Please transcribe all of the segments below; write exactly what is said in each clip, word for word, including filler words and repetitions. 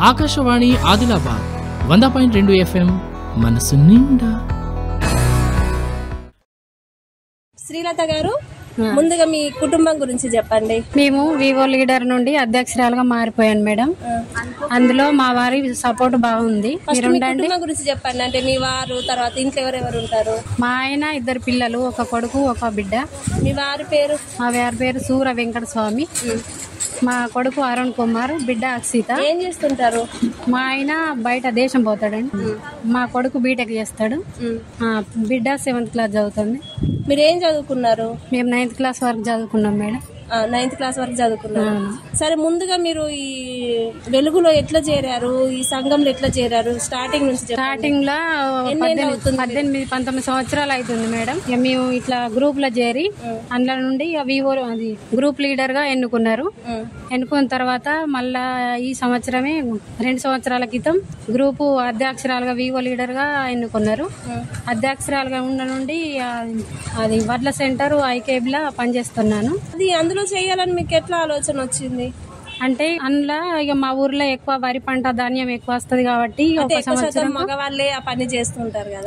ఆకాశవాణి ఆదిలాబాద్ వంద పాయింట్ రెండు ఎఫ్ఎం మనసు నిండా. శ్రీలత గారు, ముందుగా మీ కుటుంబం గురించి చెప్పండి. మేము వివో లీడర్ నుండి అధ్యక్షురాలుగా మారిపోయాను మేడం. అందులో మా వారి సపోర్ట్ బాగుంది. మీరు కుటుంబం గురించి చెప్పండి. అంటే మీ వారు, తర్వాత ఇంట్లో ఎవరెవరు ఉంటారు? మా ఆయన, ఇద్దరు పిల్లలు, ఒక కొడుకు, ఒక బిడ్డ. మీ వారి పేరు? మా వారి పేరు సూర వెంకట స్వామి. మా కొడుకు అరుణ్ కుమార్, బిడ్డ అక్షిత. ఏం చేస్తుంటారు? మా ఆయన బయట దేశం పోతాడండి. మా కొడుకు బీటెక్ చేస్తాడు. బిడ్డ సెవెంత్ క్లాస్ చదువుతుంది. మీరు ఏం చదువుకున్నారు? మేము నైన్త్ క్లాస్ వరకు చదువుకున్నాం మేడం. నైన్త్ క్లాస్ వరకు చదువుకున్నారు. సరే, ముందుగా మీరు ఈ వెలుగులో ఎట్లా చేరారు? ఈ సంఘంలో ఎట్లా చేరారు? స్టార్టింగ్ నుంచి స్టార్టింగ్ లో పద్దెనిమిది పంతొమ్మిది సంవత్సరాలు అవుతుంది మేడం. మేము ఇట్లా గ్రూప్ లో చేరి అందులో నుండి వివో అది గ్రూప్ లీడర్ గా ఎన్నుకున్నారు. ఎన్నుకున్న తర్వాత మళ్ళా ఈ సంవత్సరమే రెండు సంవత్సరాల క్రితం గ్రూపు అధ్యక్షురాలుగా వివో లీడర్ గా ఎన్నుకున్నారు. అధ్యక్షురాలుగా ఉన్న నుండి అది వడ్ల సెంటర్ ఐకేబ్ లా పనిచేస్తున్నాను. అది అందులో చేయాలని మీకు ఎట్లా ఆలోచన వచ్చింది? అంటే అందులో ఇక మా ఊర్లో ఎక్కువ వరి పంట, ధాన్యం ఎక్కువ వస్తుంది కాబట్టి ఒక సంవత్సరం మగవాళ్ళే ఆ పని చేస్తుంటారు కదా,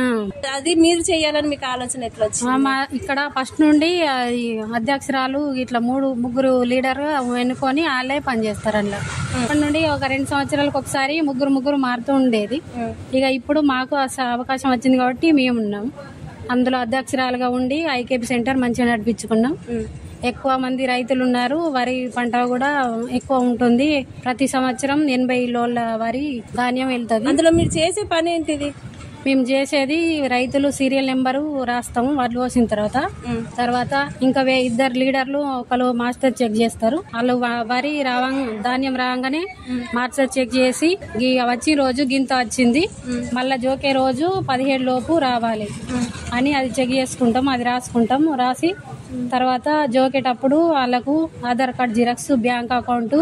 అది మీరు చేయాలని మీకు ఆలోచన ఎట్లా వచ్చింది? ఇక్కడ ఫస్ట్ నుండి అధ్యక్షురాలు ఇట్లా మూడు ముగ్గురు లీడర్ ఎన్నుకొని వాళ్ళే పనిచేస్తారు. అందులో అప్పటి నుండి ఒక రెండు సంవత్సరాలకు ఒకసారి ముగ్గురు ముగ్గురు మారుతూ ఉండేది. ఇక ఇప్పుడు మాకు అవకాశం వచ్చింది కాబట్టి మేము ఉన్నాం అందులో అధ్యక్షురాలుగా ఉండి ఐకేపీ సెంటర్ మంచిగా నడిపించుకున్నాం. ఎక్కువ మంది రైతులు ఉన్నారు. వరి పంట కూడా ఎక్కువ ఉంటుంది. ప్రతి సంవత్సరం ఎనభై లోళ్ళ వరి ధాన్యం వెళ్తుంది. అందులో మీరు చేసే పని ఏంటిది? మేము చేసేది రైతులు సీరియల్ నెంబరు రాస్తాము వడ్లు కోసిన తర్వాత. తర్వాత ఇంకా ఇద్దరు లీడర్లు ఒకరు మాస్టర్ చెక్ చేస్తారు. వాళ్ళు వరి రావ ధాన్యం రాగానే మాస్టర్ చెక్ చేసి వచ్చి రోజు గింత వచ్చింది, మళ్ళా జోకే రోజు పదిహేడు లోపు రావాలి అని అది చెక్ చేసుకుంటాం. అది రాసుకుంటాం. రాసి తర్వాత జోకేటప్పుడు వాళ్ళకు Aadhaar card xerox, bank account,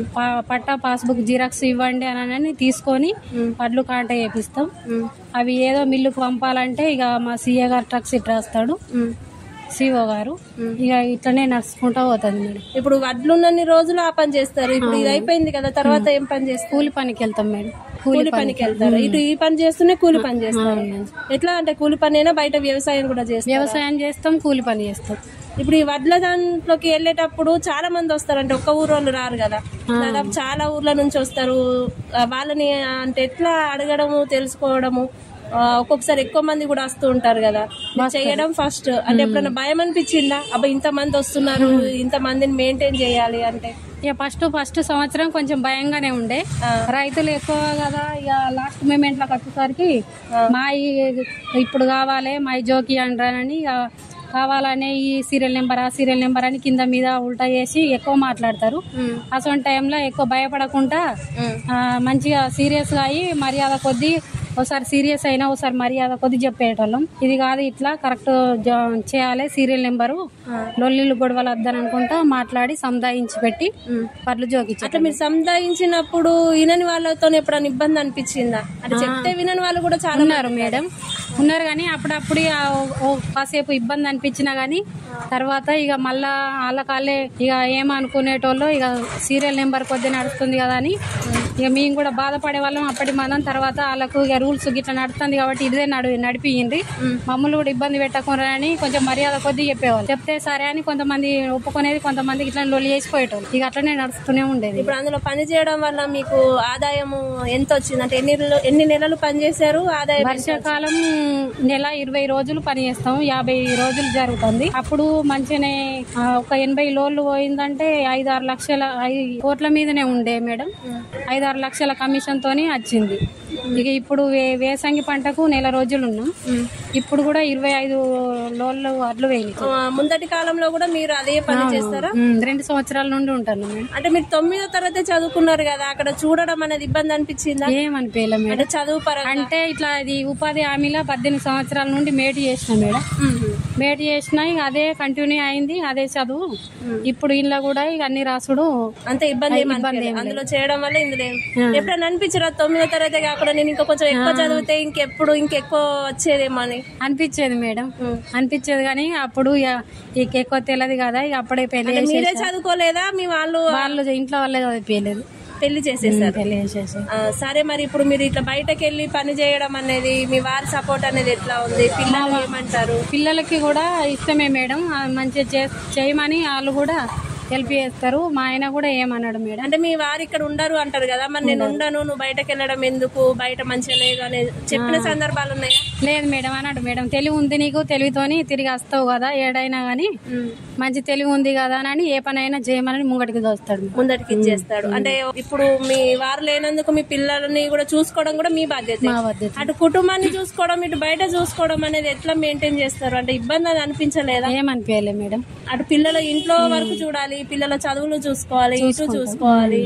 పట్టా పాస్బుక్ జిరాక్స్ ఇవ్వండి అని తీసుకొని వడ్లు కాంట చేపిస్తాం. అవి ఏదో మిల్లుకు పంపాలంటే ఇక మా సీఏ గారు ట్రక్ సిట్ రాస్తాడు, సిఓ గారు. ఇక ఇట్లనే నడుచుకుంటా పోతుంది మేడం. ఇప్పుడు వడ్లున్నన్ని రోజులు ఆ పని చేస్తారు. ఇప్పుడు ఇది అయిపోయింది కదా, తర్వాత ఏం పని చేస్తారు? కూలి పనికి వెళ్తాం మేడం. కూలి పనికి వెళ్తారు. ఇటు ఈ పని చేస్తూనే కూలి పని చేస్తారు. ఎట్లా అంటే కూలి పని అయినా బయట వ్యవసాయం కూడా చేస్తాం? వ్యవసాయం చేస్తాం, కూలి పని చేస్తాం. ఇప్పుడు ఈ వడ్ల దాంట్లోకి వెళ్ళేటప్పుడు చాలా మంది వస్తారు. అంటే ఒక్క ఊరు వాళ్ళు రారు కదా, దాదాపు చాలా ఊర్ల నుంచి వస్తారు. వాళ్ళని అంటే ఎట్లా అడగడము, తెలుసుకోవడము, ఒక్కొక్కసారి ఎక్కువ మంది కూడా వస్తూ ఉంటారు కదా చేయడం. ఫస్ట్ అంటే ఎప్పుడైనా భయం అనిపించిందా? అబ్బా ఇంత మంది వస్తున్నారు, ఇంత మందిని మెయింటైన్ చేయాలి అంటే? ఇక ఫస్ట్ ఫస్ట్ సంవత్సరం కొంచెం భయంగానే ఉండే. రైతులు ఎక్కువ కదా, ఇక లాస్ట్ మూమెంట్ లోకి వచ్చేసరికి మా ఇప్పుడు కావాలి మా జోకి అంటారని ఇక కావాలనే ఈ సీరియల్ నెంబర్, ఆ సీరియల్ నెంబర్ అని కింద మీద ఉల్టా చేసి ఎక్కువ మాట్లాడతారు. అసలు టైంలో ఎక్కువ భయపడకుండా మంచిగా సీరియస్ గా అయ్యి మర్యాద కొద్దీ ఒకసారి సీరియస్ అయినా ఒకసారి మర్యాద కొద్ది చెప్పేటోళ్ళం. ఇది కాదు ఇట్లా కరెక్ట్ చేయాలి, సీరియల్ నెంబరు, లొల్లిలు గొడవలు వద్దని అనుకుంటా మాట్లాడి సముదాయించి పెట్టి పర్లు జోకించి. అట్లా మీరు సముదాయించినప్పుడు వినని వాళ్ళతో ఎప్పుడైనా ఇబ్బంది అనిపించిందా? అంటే చెప్తే వినని వాళ్ళు కూడా చాలా ఉన్నారు మేడం, ఉన్నారు. కానీ అప్పుడప్పుడు కాసేపు ఇబ్బంది అనిపించినా గానీ తర్వాత ఇక మళ్ళా వాళ్ళ కాళ్ళే ఇక ఏమనుకునేటోళ్ళు ఇక సీరియల్ నెంబర్ కొద్ది నడుస్తుంది కదా అని ఇక మేము కూడా బాధపడే వాళ్ళం అప్పటి మనం. తర్వాత వాళ్ళకు ఇక రూల్స్ గిట్లా నడుస్తుంది కాబట్టి ఇదే నడు నడిపింది మమ్మల్ని కూడా ఇబ్బంది పెట్టకుండా అని కొంచెం మర్యాద కొద్ది చెప్పేవాళ్ళు. చెప్తే సరే అని కొంతమంది ఒప్పుకునేది, కొంతమంది ఇట్లా లొల్లి చేసిపోయేటోళ్ళు. ఇక అట్లనే నడుస్తూనే ఉండేది. ఇప్పుడు అందులో పని చేయడం వల్ల మీకు ఆదాయం ఎంత వచ్చింది? అంటే ఎన్ని ఎన్ని నెలలు పని చేశారు? ఆదాయం వర్షాకాలం నెల ఇరవై రోజులు పని చేస్తాం, యాభై రోజులు జరుగుతుంది. అప్పుడు మంచిగానే ఒక ఎనభై లోన్లు పోయిందంటే ఐదు ఆరు లక్షల ఐదు కోట్ల మీదనే ఉండే మేడం. ఐదు ఆరు లక్షల కమిషన్ తోని వచ్చింది. ఇక ఇప్పుడు వేసంగి పంటకు నెల రోజులు ఉన్నాం. ఇప్పుడు కూడా ఇరవై ఐదు లోన్లు అడ్లు వేయాలి. ముందటి కాలంలో కూడా మీరు అదే పని చేస్తారా? రెండు సంవత్సరాల నుండి ఉంటాను. అంటే మీరు తొమ్మిదో తరగతి చదువుకున్నారు కదా, అక్కడ చూడడం అనేది ఇబ్బంది అనిపించిందా? ఏమనిపించలే మేడం. చదువు పరంగా అంటే ఇట్లా ఇది ఉపాధి హామీలో పద్దెనిమిది సంవత్సరాల నుండి మేటి చేసిన మేడం. మేటి చేసిన ఇక అదే కంటిన్యూ అయింది, అదే చదువు. ఇప్పుడు ఇంట్లో కూడా ఇక అన్ని రాసుడు అంత ఇబ్బంది అందులో చేయడం వల్ల ఇందులో ఎప్పుడైనా అనిపించరా తొమ్మిదో తరగతి కాకుండా నేను ఇంకా కొంచెం ఎక్కువ చదివితే ఇంకెప్పుడు ఇంకెక్కువ వచ్చేదేమో అని అనిపించేది మేడం? అనిపించేది కానీ అప్పుడు ఇక ఎక్కువ తెలియదు కదా, ఇక అప్పుడే పెళ్లి. మీరే చదువుకోలేదా? మీ వాళ్ళు వాళ్ళు ఇంట్లో వాళ్ళే చదివిపోయలేదు. పెళ్లి చేసేసారు. పెళ్లి చేసేసి ఆ, సరే మరి ఇప్పుడు మీరు ఇట్లా బయటకు వెళ్ళి పని చేయడం అనేది మీ వారి సపోర్ట్ అనేది ఎట్లా ఉంది? పిల్లలు ఏమంటారు? పిల్లలకి కూడా ఇష్టమే మేడం, మంచిగా చేయమని వాళ్ళు కూడా హెల్ప్ చేస్తారు. మా ఆయన కూడా ఏమన్నాడు మేడం. అంటే మీ వారు ఇక్కడ ఉండరు అంటారు కదా, మరి నేను ఉండను, నువ్వు బయటకు వెళ్ళడం ఎందుకు, బయట మంచిగా లేదు అనేది చెప్పిన సందర్భాలు ఉన్నాయా? లేదు మేడం అన్నాడు. మేడం తెలివి ఉంది నీకు, తెలివితోని తిరిగి వస్తావు కదా ఏడైనా గానీ, మంచి తెలివి ఉంది కదా అని ఏ పని అయినా చేయమని ముంగటికి దోస్తాడు, ముందటికి ఇచ్చేస్తాడు. అంటే ఇప్పుడు మీ వారు లేనందుకు మీ పిల్లల్ని కూడా చూసుకోవడం కూడా మీ బాధ్యత. అటు కుటుంబాన్ని చూసుకోవడం, ఇటు బయట చూసుకోవడం అనేది ఎట్లా మెయింటైన్ చేస్తారు? అంటే ఇబ్బంది అని అనిపించలేదా? ఏమనిపించలేదు మేడం. అటు పిల్లల ఇంట్లో వరకు చూడాలి, పిల్లల చదువులు చూసుకోవాలి, ఇటు చూసుకోవాలి.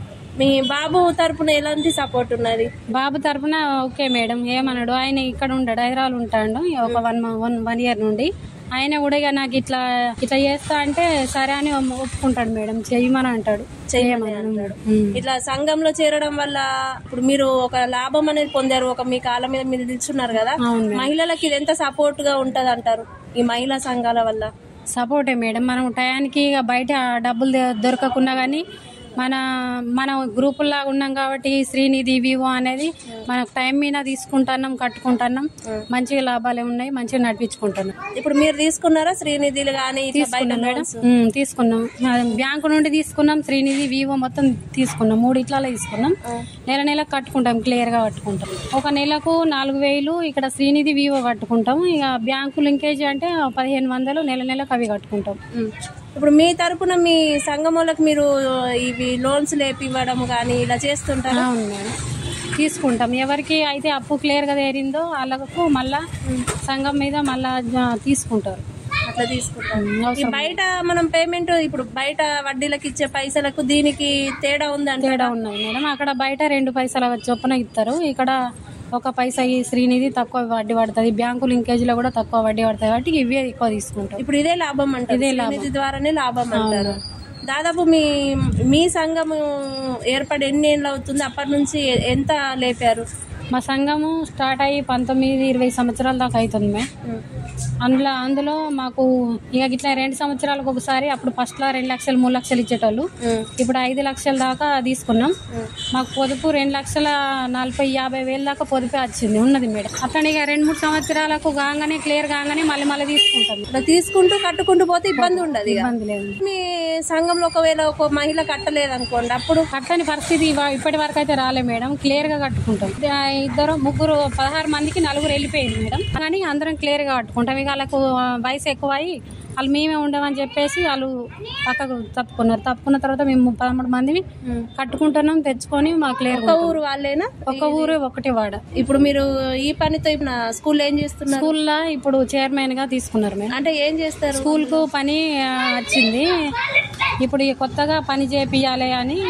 మీ బాబు తరపున ఎలాంటి సపోర్ట్ ఉన్నది? బాబు తరపున ఓకే మేడం, ఏమన్నాడు ఆయన ఇక్కడ ఉంటాడు, హైదరాబాద్ ఉంటాడు ఒక వన్ వన్ వన్ ఇయర్ నుండి. ఆయన కూడా ఇక నాకు ఇట్లా ఇట్లా చేస్తా అంటే సరే అని ఒప్పుకుంటాడు మేడం, చెయ్యమని అంటాడు. చేయమని అంటాడు. ఇట్లా సంఘంలో చేరడం వల్ల ఇప్పుడు మీరు ఒక లాభం అనేది పొందారు, ఒక మీ కాళ్ళ మీద మీరు నిల్చున్నారు కదా, మహిళలకి ఇది ఎంత సపోర్ట్ గా ఉంటది అంటారు ఈ మహిళా సంఘాల వల్ల? సపోర్టే మేడం, మనం టయానికి బయట డబ్బులు దొరకకున్నా గానీ మన మన గ్రూపుల్లా ఉన్నాం కాబట్టి శ్రీనిధి వివో అనేది మనకు టైం మీద తీసుకుంటున్నాం, కట్టుకుంటున్నాం, మంచిగా లాభాలే ఉన్నాయి, మంచిగా నడిపించుకుంటున్నాం. ఇప్పుడు మీరు తీసుకున్నారా శ్రీనిధిలు కానీ? తీసుకున్నాం మేడం, తీసుకున్నాం. బ్యాంకు నుండి తీసుకున్నాం, శ్రీనిధి వివో మొత్తం తీసుకున్నాం, మూడు ఇట్లలో తీసుకున్నాం. నెల నెల కట్టుకుంటాం, క్లియర్ గా కట్టుకుంటాం. ఒక నెలకు నాలుగు వేలు ఇక్కడ శ్రీనిధి వివో కట్టుకుంటాం. ఇక బ్యాంకు లింకేజ్ అంటే పదిహేను వందలు నెల నెలకు అవి కట్టుకుంటాం. ఇప్పుడు మీ తరపున మీ సంఘం వాళ్ళకి మీరు ఇవి లోన్స్ లేపివ్వడం కానీ ఇలా చేస్తుంటారా? అవును మేడం, తీసుకుంటాం. ఎవరికి అయితే అప్పు క్లియర్ గా తేరిందో వాళ్ళకు మళ్ళా సంఘం మీద మళ్ళా తీసుకుంటారు. అట్లా తీసుకుంటాం. బయట మనం పేమెంట్ ఇప్పుడు బయట వడ్డీలకు ఇచ్చే పైసలకు దీనికి తేడా ఉంది అంటే? తేడా ఉన్నది మేడం, అక్కడ బయట రెండు పైసల చొప్పున ఇస్తారు, ఇక్కడ ఒక పైసా ఈ శ్రీనిధి తక్కువ వడ్డీ పడుతుంది, బ్యాంకు లింకేజ్ లో కూడా తక్కువ వడ్డీ పడుతుంది కాబట్టి ఇవే ఎక్కువ తీసుకుంటాం. ఇప్పుడు ఇదే లాభం అంటే ఇదే లాభం ద్వారానే లాభం అంటారు. దాదాపు మీ మీ సంఘం ఏర్పడి ఎన్ని ఏళ్ళు అవుతుంది? అప్పటి నుంచి ఎంత లేపారు? మా సంఘము స్టార్ట్ అయ్యి పంతొమ్మిది ఇరవై సంవత్సరాల దాకా అవుతుంది మే. అందులో అందులో మాకు ఇక ఇట్లా రెండు సంవత్సరాలకు ఒకసారి, అప్పుడు ఫస్ట్ లో రెండు లక్షలు మూడు లక్షలు ఇచ్చేటోళ్ళు, ఇప్పుడు ఐదు లక్షల దాకా తీసుకున్నాం. మాకు పొదుపు రెండు లక్షల నలభై యాభై వేల దాకా పొదుపే వచ్చింది ఉన్నది మేడం. అట్లా ఇక రెండు మూడు సంవత్సరాలకు కాగానే క్లియర్ కాగానే మళ్ళీ మళ్ళీ తీసుకుంటాం. తీసుకుంటూ కట్టుకుంటూ పోతే ఇబ్బంది ఉండదు, ఇబ్బంది లేదు. మీ సంఘంలో ఒకవేళ ఒక మహిళ కట్టలేదు అనుకోండి, అప్పుడు కట్టని పరిస్థితి ఇప్పటి వరకు అయితే రాలే మేడం, క్లియర్ గా కట్టుకుంటాం. ఇద్దరు ముగ్గురు పదహారు మందికి నలుగురు వెళ్ళిపోయింది మేడం, కానీ అందరం క్లియర్ గా కట్టుకుంటాం. ఇక వాళ్ళకు వయసు ఎక్కువ అయ్యి వాళ్ళు మేమే ఉండమని చెప్పేసి వాళ్ళు పక్కకు తప్పుకున్నారు. తప్పుకున్న తర్వాత మేము పదమూడు మంది కట్టుకుంటున్నాం, తెచ్చుకొని మా క్లియర్. ఒక ఊరు వాళ్ళేనా? ఒక ఊరు ఒకటి వాడ. ఇప్పుడు మీరు ఈ పనితో స్కూల్ ఏం చేస్తున్నారు? స్కూల్లో ఇప్పుడు చైర్మన్ గా తీసుకున్నారు మేడం. అంటే ఏం చేస్తారు? స్కూల్ కు పని వచ్చింది, ఇప్పుడు కొత్తగా పని చేపియాలి అని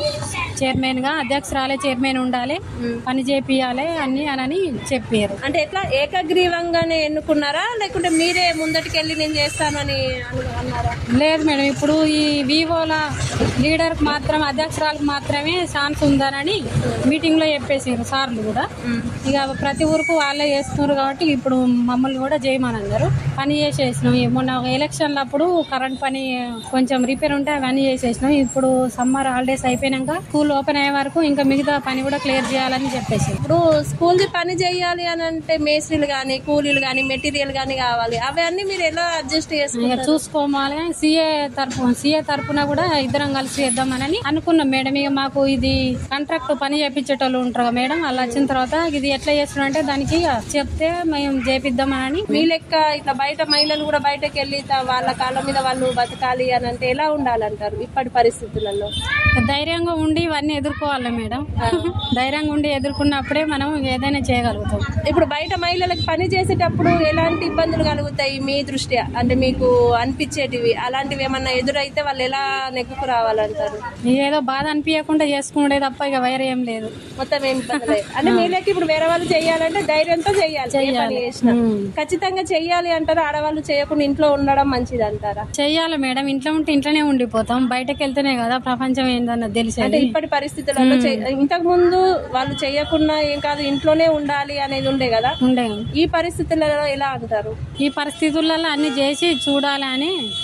చైర్మన్ గా, అధ్యక్షురాలే చైర్మన్ ఉండాలి, పని చేపియాలి అని అని చెప్పారు. అంటే ఎట్లా ఏకగ్రీవంగానే ఎన్నుకున్నారా, లేకుంటే మీరే ముందటికెళ్ళి నేను చేస్తాను అని అన్నారా? లేదు మేడం, ఇప్పుడు ఈ వివోల లీడర్ కు మాత్రం, అధ్యక్షురాలకు మాత్రమే ఛాన్స్ ఉందని మీటింగ్ లో చెప్పేసారు సార్లు కూడా. ఇక ప్రతి ఊరుకు వాళ్ళే చేస్తున్నారు కాబట్టి ఇప్పుడు మమ్మల్ని కూడా చేయమని అన్నారు. పని చేసేసినాం. మొన్న ఎలక్షన్ల అప్పుడు కరెంట్ పని కొంచెం రిపేర్ ఉంటే అవన్నీ చేసేసినాం. ఇప్పుడు సమ్మర్ హాలిడేస్ అయిపోయినాక స్కూల్ ఓపెన్ అయ్యే వరకు ఇంకా మిగతా పని కూడా క్లియర్ చేయాలని చెప్పేసి. ఇప్పుడు స్కూల్ ది పని చేయాలి అని అంటే మేస్త్రీలు గానీ, కూలీలు గానీ, మెటీరియల్ గానీ కావాలి. అవన్నీ మీరు ఎలా అడ్జస్ట్ చేసుకుంటారు? చూసుకోవాలి. సీఏ తరపు సీఏ తరపున కూడా ఇద్దరం కలిసి చేద్దామని అనుకున్నాం మేడం. ఇక మాకు ఇది కాంట్రాక్ట్ పని చేపించేటోళ్ళు ఉంటారు మేడం, వాళ్ళు వచ్చిన తర్వాత ఇది ఎట్లా చేస్తున్నాం అంటే దానికి చెప్తే మేము చేపిద్దామని. మీ లెక్క ఇట్లా బయట మహిళలు కూడా బయటకు వెళ్ళి వాళ్ళ కాళ్ళ మీద వాళ్ళు బతకాలి అని అంటే ఎలా ఉండాలంటారు ఇప్పటి పరిస్థితులలో? ధైర్యంగా ఉండి ఇవన్నీ ఎదుర్కోవాలి మేడం. ధైర్యంగా ఉండి ఎదుర్కొన్నప్పుడే మనం ఏదైనా చేయగలుగుతాం. ఇప్పుడు బయట మహిళలకు పని చేసేటప్పుడు ఎలాంటి ఇబ్బందులు కలుగుతాయి మీ దృష్ట్యా? అంటే మీకు అనిపించేటివి అలాంటివి ఏమన్నా ఎదురైతే వాళ్ళు ఎలా నెక్కుకు రావాలంటారు? ఏదో బాధ అనిపించకుండా చేసుకునే తప్ప ఇక వేరే ఏం లేదు. మొత్తం ఏం ఇబ్బంది లేదు. అంటే మీలోకి ఇప్పుడు వేరే వాళ్ళు చేయాలంటే ధైర్యంతో చేయాలి. పని చేసిన ఖచ్చితంగా చెయ్యాలి అంటారు. ఆడవాళ్ళు చేయకుండా ఇంట్లో ఉండడం మంచిది అంటారా? చెయ్యాలి మేడం. ఇంట్లో ఉంటే ఇంట్లోనే ఉండిపోతాం, బయటకు వెళ్తేనే కదా ప్రపంచం ఏందన్నది తెలిసి. అంటే ఇప్పటి పరిస్థితులలో ఇంతకు ముందు వాళ్ళు చేయకుండా ఏం కాదు ఇంట్లోనే ఉండాలి అనేది ఉండే కదా, ఉండే. ఈ పరిస్థితులలో ఎలా అంటారు? ఈ పరిస్థితులలో అన్ని చేసి చూడాలి అని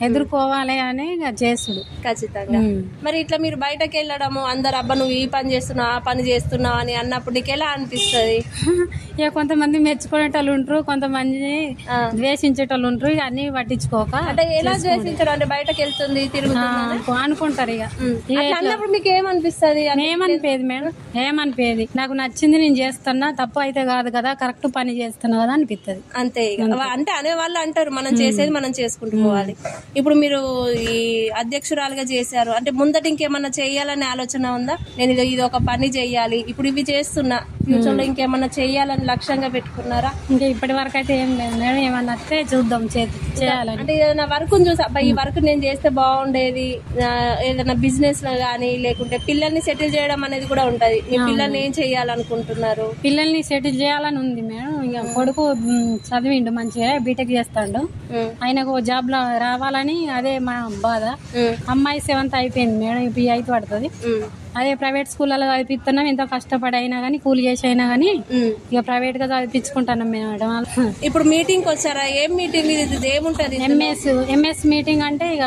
ఎదుర్కోవాలి అని చేసుడు ఖచ్చితంగా. మరి ఇట్లా మీరు బయటకు వెళ్ళడము అందరు అబ్బా నువ్వు ఈ పని చేస్తున్నావు ఆ పని చేస్తున్నావు అని అన్నప్పుడు నీకు ఎలా అనిపిస్తుంది? ఇక కొంతమంది మెచ్చుకునేటోళ్ళు ఉంటారు, కొంతమంది ద్వేషించేటోళ్ళు ఉంటారు. ఇక అన్ని పట్టించుకోక అంటే ఎలా ద్వేషించడం అంటే బయటకు వెళ్తుంది తిరుగుతుంది అనుకుంటారు. ఇక అన్నప్పుడు మీకు ఏమనిపిస్తుంది? ఏమనిపోయేది మేడం, ఏమనిపోయేది నాకు నచ్చింది నేను చేస్తున్నా, తప్పు అయితే కాదు కదా, కరెక్ట్ పని చేస్తున్నా కదా అనిపిస్తుంది అంతే. అంటే అనే వాళ్ళు అంటారు మనం చేసేది మనం చేసుకుంటూ పోవాలి. ఇప్పుడు మీరు ఈ అధ్యక్షురాలుగా చేశారు అంటే ముందట ఇంకేమన్నా చేయాలనే ఆలోచన ఉందా? నేను ఇది ఒక పని చెయ్యాలి, ఇప్పుడు ఇవి చేస్తున్నా, ఫ్యూచర్ లో ఇంకేమన్నా చెయ్యాలని లక్ష్యంగా పెట్టుకున్నారా? ఇంకా ఇప్పటి వరకు అయితే ఏం లేదు మేడం, ఏమన్నా వస్తే చూద్దాం చేయాలని. అంటే ఏదైనా వర్క్ చూసా ఈ వర్క్ నేను చేస్తే బాగుండేది, ఏదైనా బిజినెస్ లో గానీ లేకుంటే పిల్లల్ని సెటిల్ చేయడం అనేది కూడా ఉంటది. ఈ పిల్లల్ని ఏం చెయ్యాలనుకుంటున్నారు? పిల్లల్ని సెటిల్ చేయాలని ఉంది మేడం. ఇక కొడుకు చదివిండు మంచిగా, బీటెక్ చేస్తాడు, ఆయనకు జాబ్ లో రావాలని అదే మా బాధ. అమ్మాయి సెవెంత్ అయిపోయింది మేడం, ఇప్పుడు ఎయిత్ పడుతుంది. అదే ప్రైవేట్ స్కూల్లో చదివిస్తున్నాం, ఎంతో కష్టపడి అయినా గానీ కూలి చేసి అయినా గానీ ఇక ప్రైవేట్ గా చదివించుకుంటున్నాం మేడం. ఇప్పుడు మీటింగ్ వచ్చారా? ఏం మీటింగ్ ఇది? ఏముంటది? ఎంఎస్ ఎంఎస్ మీటింగ్ అంటే ఇక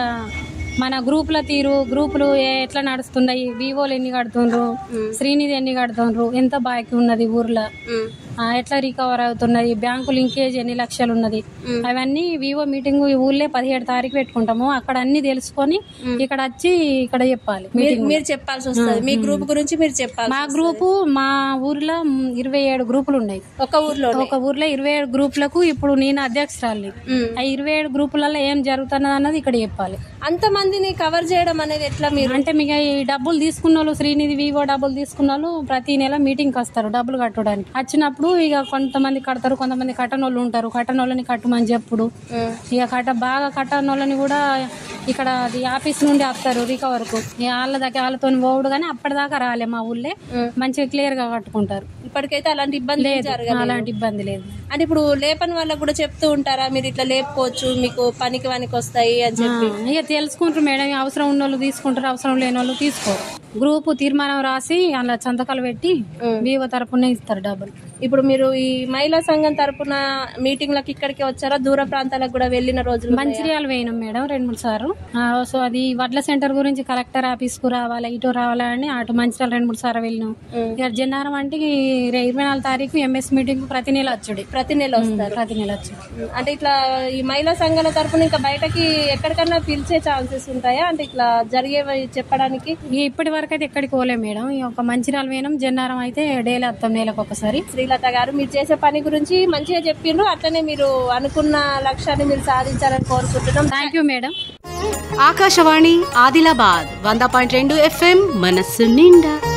మన గ్రూపుల తీరు, గ్రూపులు ఎట్లా నడుస్తున్నాయి, వివోలు ఎన్ని కడుతుండ్రు, శ్రీనిధి ఎన్ని కడుతుండ్రు, ఎంత బాకీ ఉన్నది ఊర్లో, ఎట్లా రికవర్ అవుతున్నది, బ్యాంకు లింకేజ్ ఎన్ని లక్షలు ఉన్నది, అవన్నీ వివో మీటింగ్ ఊళ్ళే పదిహేడు తారీఖు పెట్టుకుంటాము. అక్కడ అన్ని తెలుసుకొని ఇక్కడ వచ్చి ఇక్కడ చెప్పాలి. మీరు చెప్పాల్సి వస్తుంది. మీ గ్రూప్ గురించి మీరు చెప్పాలి. మా గ్రూపు మా ఊర్లో ఇరవై ఏడు గ్రూపులు ఉన్నాయి. ఒక ఊర్లో ఒక ఊర్లో ఇరవై ఏడు గ్రూపులకు ఇప్పుడు నేను అధ్యక్షురాలి. ఆ ఇరవై ఏడు గ్రూపులలో ఏం జరుగుతున్నది అన్నది ఇక్కడ చెప్పాలి. అంత మందిని కవర్ చేయడం అనేది ఎట్లా? మీరు అంటే మీకు ఈ డబ్బులు తీసుకున్న వాళ్ళు, శ్రీనిధి వివో డబ్బులు తీసుకున్న వాళ్ళు ప్రతి నెల మీటింగ్ వస్తారు డబ్బులు కట్టడానికి. వచ్చినప్పుడు ఇక కొంతమంది కడతారు, కొంతమంది కట్టనోళ్ళు ఉంటారు, కట్టనోళ్ళని కట్టమని చెప్పుడు. ఇక కట్ట బాగా కట్టనోళ్ళని కూడా ఇక్కడ ఆఫీస్ నుండి వస్తారు రికవర్ కు, వాళ్ళ దగ్గర వాళ్ళతో పోవుడు కానీ అప్పటిదాకా రాలే మా ఊళ్ళే మంచిగా క్లియర్ గా కట్టుకుంటారు. ఇప్పటికైతే అలాంటి ఇబ్బంది లేదు, అలాంటి ఇబ్బంది లేదు. అంటే ఇప్పుడు లేపని వాళ్ళకు కూడా చెప్తూ ఉంటారా మీరు ఇట్లా లేపుకోవచ్చు, మీకు పనికి పనికి వస్తాయి అని చెప్పి? ఇక తెలుసుకుంటారు మేడం, అవసరం ఉన్న వాళ్ళు తీసుకుంటారు, అవసరం లేని వాళ్ళు తీసుకోరు. గ్రూప్ తీర్మానం రాసి అలా సంతకాలు పెట్టి వివో తరపునే ఇస్తారు డబ్బులు. ఇప్పుడు మీరు ఈ మహిళా సంఘం తరపున మీటింగ్లకు ఇక్కడికి వచ్చారా? దూర ప్రాంతాలకు కూడా వెళ్ళిన రోజులు? మంచిర్యాల పోయినాం మేడం రెండు మూడు సార్లు. సో అది వడ్ల సెంటర్ గురించి కలెక్టర్ ఆఫీస్ కు రావాలి, ఇటు రావాలని అటు మంచిర్యాల రెండు మూడు సార్లు వెళ్ళినాం. ఇక జన్నారం అంటే ఇరవై నాలుగు తారీఖు ఎంఎస్ మీటింగ్ ప్రతి నెల వచ్చుడు, ప్రతి నెల వస్తారు, ప్రతి నెల వచ్చుడు. అంటే ఇట్లా ఈ మహిళా సంఘాల తరపున ఇంకా బయటకి ఎక్కడికన్నా పిలిచే ఛాన్సెస్ ఉంటాయా? అంటే ఇట్లా జరిగేవి చెప్పడానికి? ఇప్పటి వరకు అయితే ఎక్కడికి పోలే మేడం. ఒక మంచిర్యాల పోయినాం, జన్నారం అయితే డైలీ వస్తాం నెలకు ఒకసారి. శ్రీలత గారు మీరు చేసే పని గురించి మంచిగా చెప్పిండ్రు, అట్లనే మీరు అనుకున్న లక్ష్యాన్ని మీరు సాధించాలని కోరుకుంటున్నాం. Thank you madam. Akashvani Adilabad వంద పాయింట్ రెండు ఎఫ్ఎం మనస్సు నిండా.